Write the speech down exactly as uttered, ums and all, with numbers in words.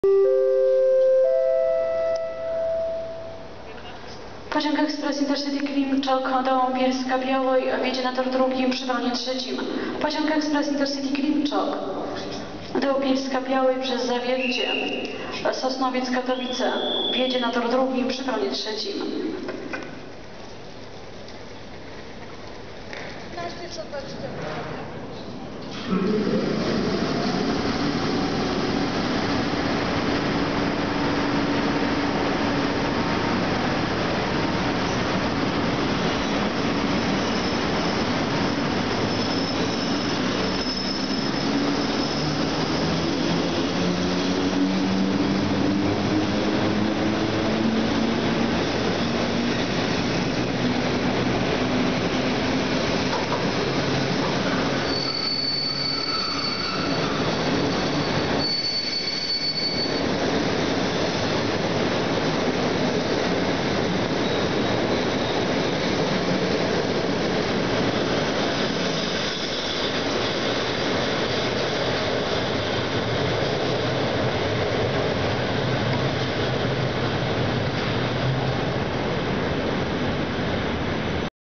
Pociąg Ekspres Intercity Klimczok do Bielska-Białej wjedzie na tor drugim przy peronie trzecim. Pociąg Ekspres Intercity Klimczok do Bielska-Białej przez Zawiercie, Sosnowiec-Katowice wjedzie na tor drugim przy peronie trzecim. Thank you.